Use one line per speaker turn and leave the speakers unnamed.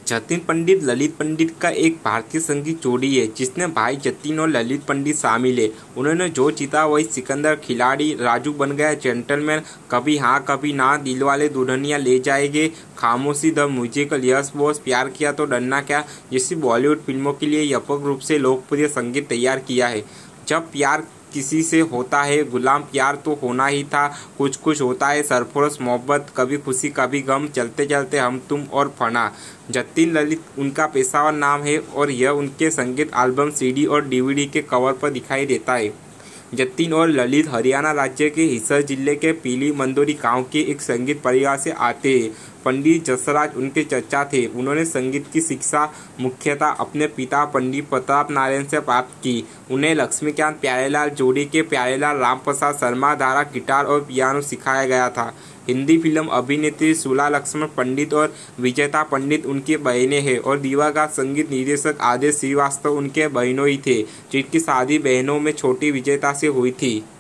जतिन पंडित ललित पंडित का एक भारतीय संगीत जोड़ी है जिसमें भाई जतिन और ललित पंडित शामिल है। उन्होंने जो जीता वही सिकंदर, खिलाड़ी, राजू बन गया, जेंटलमैन, कभी हाँ कभी ना, दिलवाले दुल्हनिया ले जाएंगे, खामोशी, द म्यूजिकल, यस बॉस, प्यार किया तो डरना क्या जैसी बॉलीवुड फिल्मों के लिए व्यापक रूप से लोकप्रिय संगीत तैयार किया है। जब प्यार किसी से होता है, गुलाम प्यार तो होना ही था, कुछ कुछ होता है, सरफरोश मोहब्बत, कभी खुशी कभी गम, चलते चलते हम तुम और फना। जतिन ललित उनका पेशेवर नाम है और यह उनके संगीत एल्बम, सीडी और डीवीडी के कवर पर दिखाई देता है। जतिन और ललित हरियाणा राज्य के हिसार जिले के पीली मंदोरी गांव के एक संगीत परिवार से आते हैं। पंडित जसराज उनके चचा थे। उन्होंने संगीत की शिक्षा मुख्यतः अपने पिता पंडित प्रताप नारायण से प्राप्त की। उन्हें लक्ष्मीकांत प्यारेलाल जोड़ी के प्यारेलाल रामप्रसाद शर्मा द्वारा गिटार और पियानो सिखाया गया था। हिंदी फिल्म अभिनेत्री सुला लक्ष्मण पंडित और विजेता पंडित उनकी बहनें हैं और दिवंगत संगीत निर्देशक आदेश श्रीवास्तव उनके बहनों ही थे, जिनकी शादी बहनों में छोटी विजेता से हुई थी।